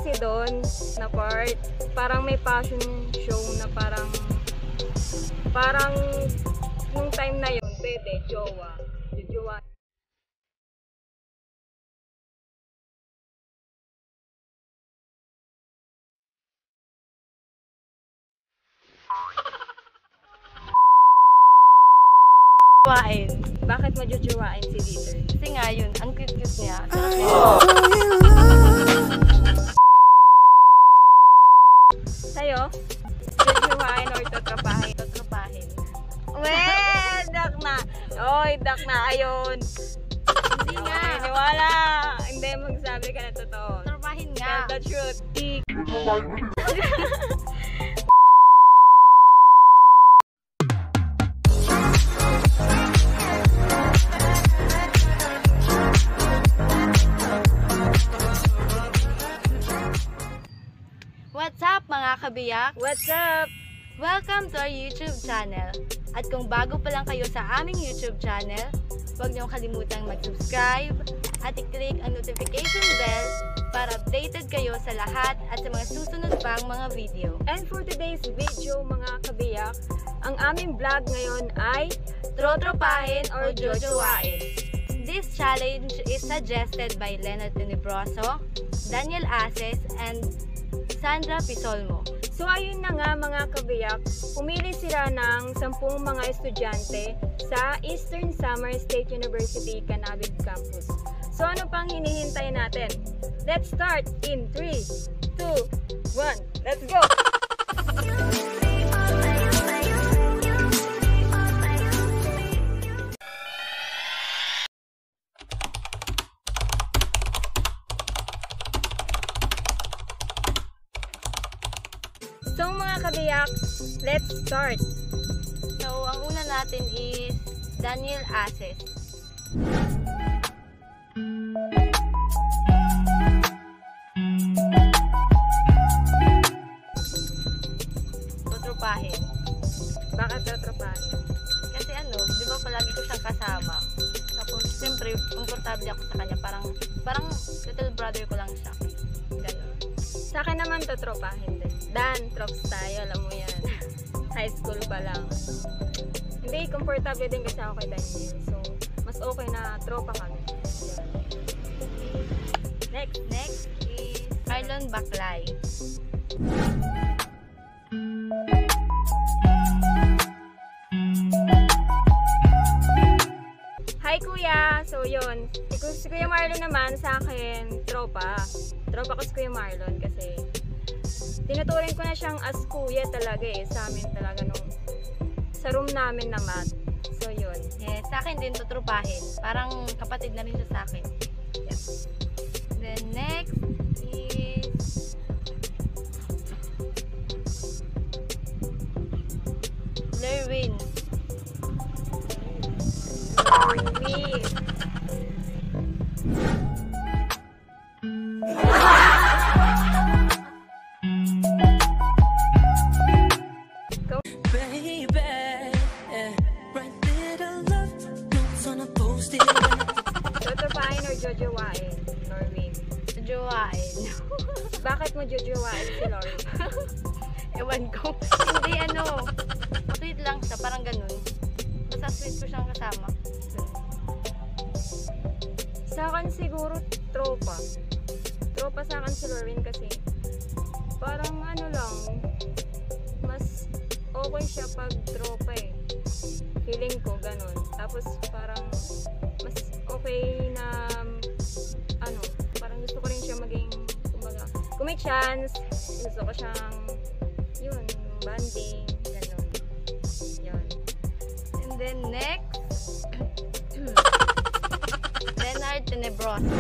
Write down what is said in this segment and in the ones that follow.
kasi doon na part. Parang may fashion show na parang nung time na yun, pwede, jowa. Jowain. Bakit mo jojowain si Dieter? Kasi nga yun, ang cute-cute niya. Sa'yo? Jojowain or tatrapahin? Tatrapahin. Weh! Dak na! Oy, dak na! Ayun! Hindi nga. Wala! Hindi, magsabi ka na totoo. Tatrapahin nga. Tell the truth. What's up mga kabiyak? What's up? Welcome to our YouTube channel. At kung bago pa lang kayo sa aming YouTube channel, huwag niyong kalimutang mag-subscribe at i-click ang notification bell para updated kayo sa lahat at sa mga susunod pang mga video. And for today's video mga kabiyak, ang aming vlog ngayon ay Trotropahin or Jojowain. This challenge is suggested by Leonard Tenebroso, Daniel Aces, and Sandra Pisolmo. So ayun na nga mga kabiyak, pumili sila ng 10 mga estudyante sa Eastern Samar State University, Canabig Campus. So ano pang hinihintay natin? Let's start in 3, 2, 1, let's go! So mga kabiyak, let's start! So, ang una natin is Daniel Aces. Trotropahin. Bakit tatrapahin? Kasi ano, di ba palagi ko siyang kasama. Tapos, siyempre, komportable ako sa kanya. Parang little brother ko lang siya. Ganun. Sa akin naman tatropahin din. Dan, trops tayo, alam mo yan. High school pa lang. Hindi, komportable din kasi ako kay Daniel. So, mas okay na tropa kami. Next is Marlon Baclay. Hi kuya! So yun, si Kuya Marlon naman sa akin, tropa. Tropa ko si Kuya Marlon kasi tinuturing ko na siyang as kuya talaga sa amin talaga nung sa room namin na math. So yun. Yes, sa akin din tutropahin. Parang kapatid na rin siya sa akin. Yes. Then next is Lerwin. Me. Trotropahin or jojowain? Norwin. Jojowain. Bakit mo jojowain si Lauren? Ewan ko. Hindi ano. Sweet lang siya. Parang ganun. Basta sweet ko siyang kasama. Sa akin siguro tropa. Tropa sa akin si Lauren kasi parang ano lang, mas okay siya pag tropa Feeling ko ganun. Tapos parang mas okay na ano, parang gusto ko rin siya maging kumbaga, kung may chance, gusto ko siyang yun, bonding, ganun. Yun. And then next Leonard Tenebroso.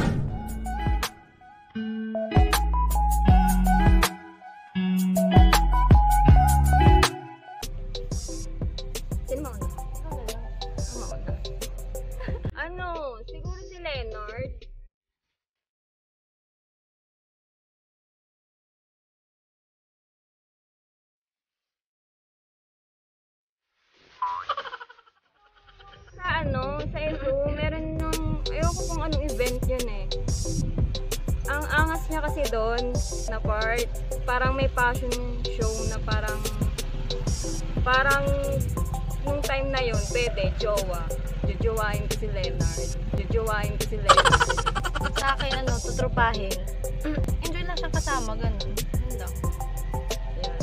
Sino mauna? Ako mauna. Ano? Siguro si Leonard. Sa SU, meron nung, ayoko kung anong event yun Ang angas niya niya kasi doon na part, parang may fashion show na parang nung time na yun, pwede, jowa. Jojowain ko si Leonard. Sa akin, tutropahin. Enjoy lang siyang kasama, ganun. Yun lang. Yan.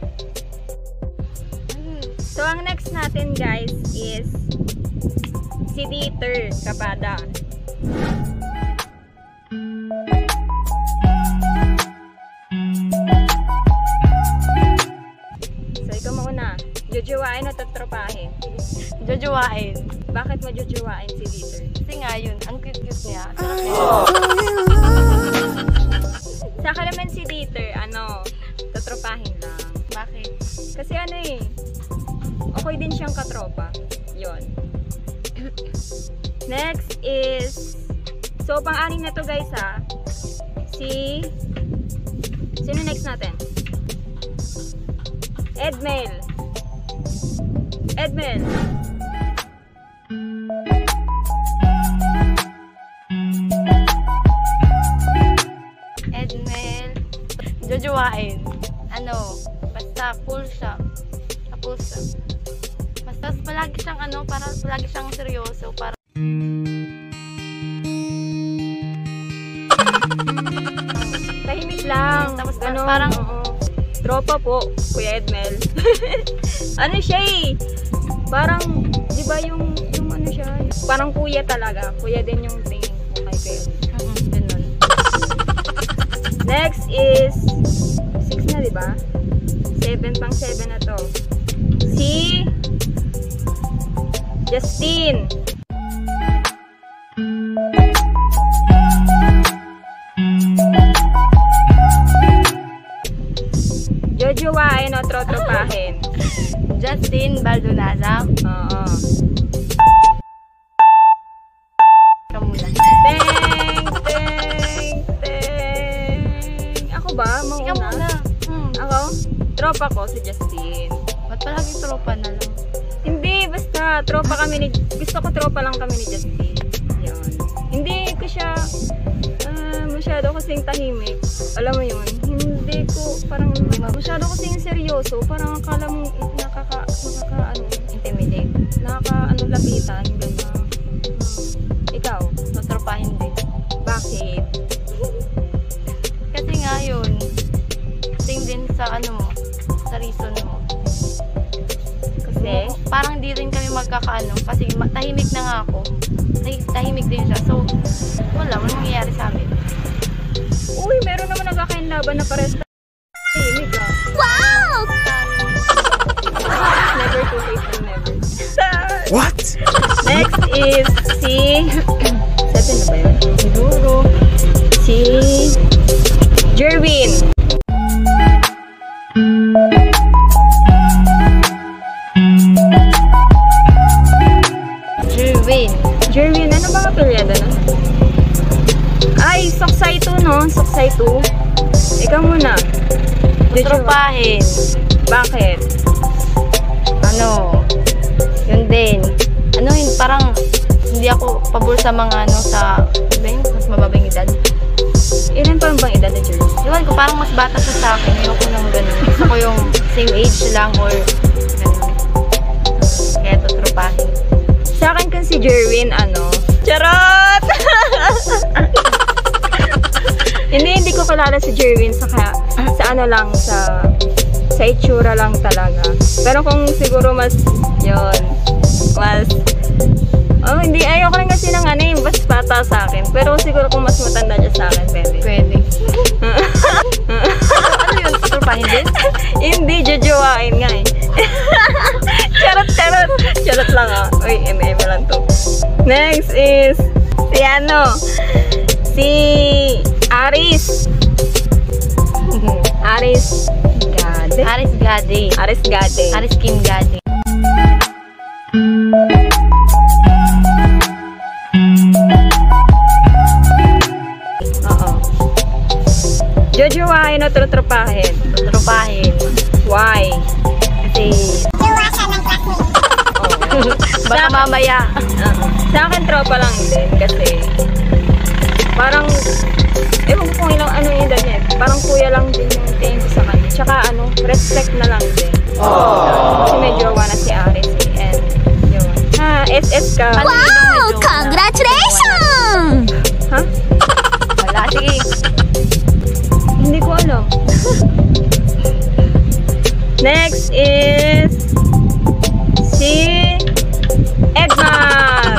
So, ang next natin guys is si Dieter Kapada. So, ikaw mauna. Jojowain o tatropahin? Jojowain. Bakit mo jojowain si Dieter? Kasi nga yun, ang cute-cute niya. Sarap niya. Sa akin naman si Dieter, tatropahin lang. Bakit? Kasi okay din siyang katropa. Yon. Next is, so pang-anim na to guys ha. Sino next natin? Edmel. Edmel. Jojowain. Basta cool siya. Basta palagi siyang palagi siyang seryoso. Tahimik lang. Tapos Ganon, parang tropa po, Kuya Edmel. Siya parang, di ba yung siya? Parang kuya talaga. Kuya din yung tingin ko kay Kuya Edmel. Ganon. Next is 6 na, di ba? 7 na to. Si Justin. Jojowain o trotropahin? Justin Baldonada. Oo. Ikaw muna. Teng! Ako ba? Ikaw muna. Ako? Tropa ko si Justin. Ba't palagi tropa na lang? Hindi, basta tropa kami gusto ko tropa lang kami ni Justin. Yun. Hindi ko siya masyado kasing tahimik. Alam mo yun? Hindi ko parang masyado kasing seryoso. Parang akala mo Intimidate. Lapitan. Gano'n. Ikaw? Tutropahin din. Bakit? Kasi nga yun, same din sa sa reason mo. Kasi? Parang di rin kami kasi tahimik na nga ako. Tahimik din siya. So, walang nangyayari sa amin. Uy, meron naman nagkakainlaban na pares na tahimik ah. Wow! Never too late and never. What? Next is si 7 na ba yun? Siguro. Si Jerwin. Jerwin, ano ba kapilyada na? Ay, Soksay 2, no? Soksay 2. Ikaw muna. Tutropahin. Bakit? Yun din. Parang hindi ako pabor sa mga mas mababang edad. Ilan pa bang edad na Jerwin? Iwan ko, parang mas bata siya sa akin. Ayoko nang ganun. Gusto ko yung same age lang or ganun. Kaya tutropahin. Sa akin kan si Jerwin, Charot! Hindi ko kilala si Jerwin sa itsura lang talaga. Pero kung siguro hindi, ayoko rin kasi ng mas bata sa akin. Pero siguro kung mas matanda siya sa akin, pwede. Ano yun? Tutropahin din? Hindi, jojowain nga eh. Charot lang ah. Uy, MM lang to. Next is si Aris. Aris Kim Gade. Oo. Jojowain o tutropahin? Tutropahin. Why? Kasi baka mamaya. Sa akin tropa lang din kasi Parang, ewan ko kung ilang ano yung edad niya. Parang kuya lang din yung tingin ko sa kanya. Tsaka ano, respect na lang din. Kasi may jowa na si Aris eh. And yun. Ha, SS ka. Wow! Congratulations! Ha? Wala, sige. Hindi ko alam. Next is si Edmar.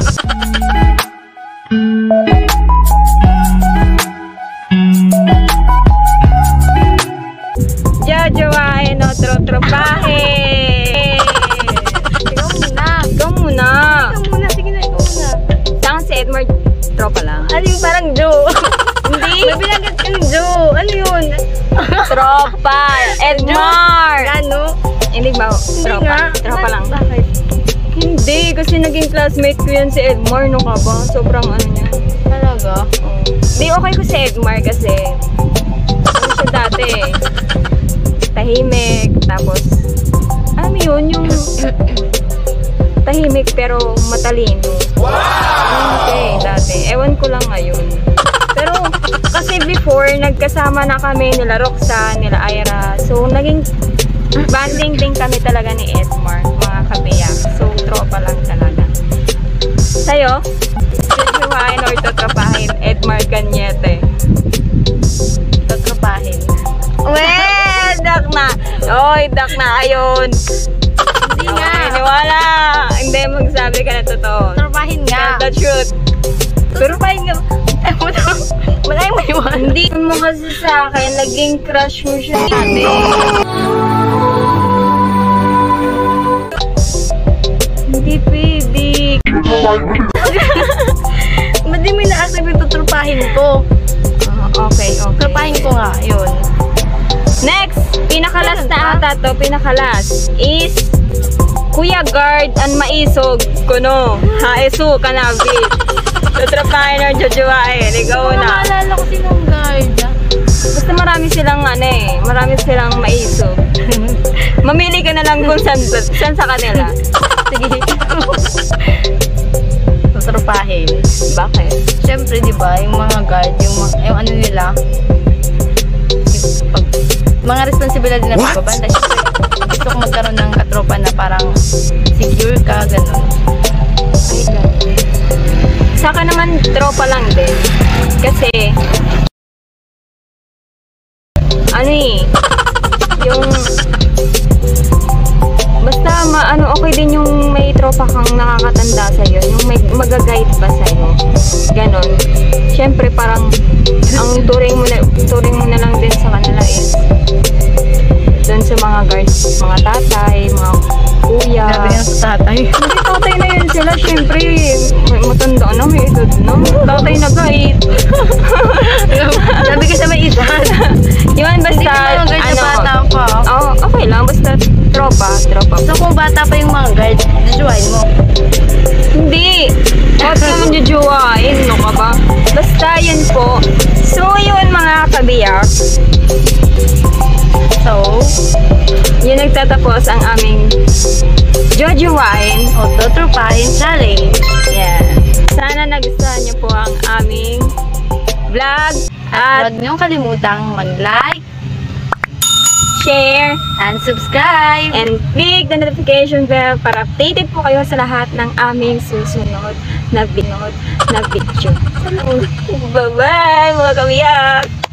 Jojowain o trotropahe. Ikaw muna. Ikaw muna. Ikaw muna, sige na, ikaw muna. Saan si Edmar? Tropa lang. Ano yung parang Joe? Hindi. May binagat kang Joe. Ano yun? Tropa. Edmar. Gano? Hindi ba? Hindi Tropa. nga. Tropa lang. Bakit? Hindi. Kasi naging classmate ko yan si Edmar. No ka ba? Sobrang ano niya. Talaga? Di okay ko si Edmar kasi ano siya dati tahimik, tapos alam mo yun, yung tahimik pero matalino. Okay, dati. Ewan ko lang ngayon. Pero kasi before, nagkasama na kami nila Roxanne, nila Ira. So, naging banding din kami talaga ni Edmar, mga kabiyak. So, tropa lang talaga. Sa'yo? Jojowain or totropahin? Edmar Cañete. Tatrapahin. Well, dak na. Oy, dak na ayun. Hindi nga. Niwala. Hindi, magsabi ka na totoo. Tatrapahin nga. Tell the truth. Pero pahin nga. Eh, wala yung maiwan. Hindi mo kasi sa akin, naging crush mo siya dati. Hindi pwede. Ba't di mo ina-accept yung tatrapahin ko? Okay. Tatrapahin ko nga, yun. Next, pinakalas na ata to, pinakalas is Kuya Guard ang maisog kuno. Haesu kanabi. Tatrapahin or jojowain. Ikaw na. Naalala ko sinong guard. Basta marami silang ano eh, marami silang maisog. Mamili ka na lang kung saan sa kanila. Sige. Tatrapahin. Bakit? Siyempre, di ba, yung mga guard, yung ano nila, mga responsibilidad na pagbabanda. Siyempre, gusto ko magkaroon ng katropa na parang secure ka, gano'n. Ay lang. Saka naman tropa lang din. Kasi ano eh, yung basta okay din yung may tropa kang nakakatanda sa'yo, yung may mag-guide ba sa'yo, ganon. Siyempre parang ang turing mo na lang din sa kanila is doon sa mga guards, mga tatay, mga kuya. Grabe yan sa tatay. Hindi, tatay na yun sila. Siyempre, may matanda na, may edad na. Tatay na guide. Sabi kasi may edad. Yun, basta, Hindi ka mga guard na bata pa. Okay lang, basta tropa. So kung bata pa yung mga guard, najuwain mo. Hindi. Bakit naman jujuwain? No ka ba? Basta yun po. So, yun mga kabiyak. So, Yun nagtatapos ang aming jojowain. o tatrapahin challenge. Yan. Sana nagustuhan niyo po ang aming vlog. At Huwag niyong kalimutang mag-like share and subscribe. and click the notification bell para updated po kayo sa lahat ng aming susunod na video. Bye-bye mga kabiyak!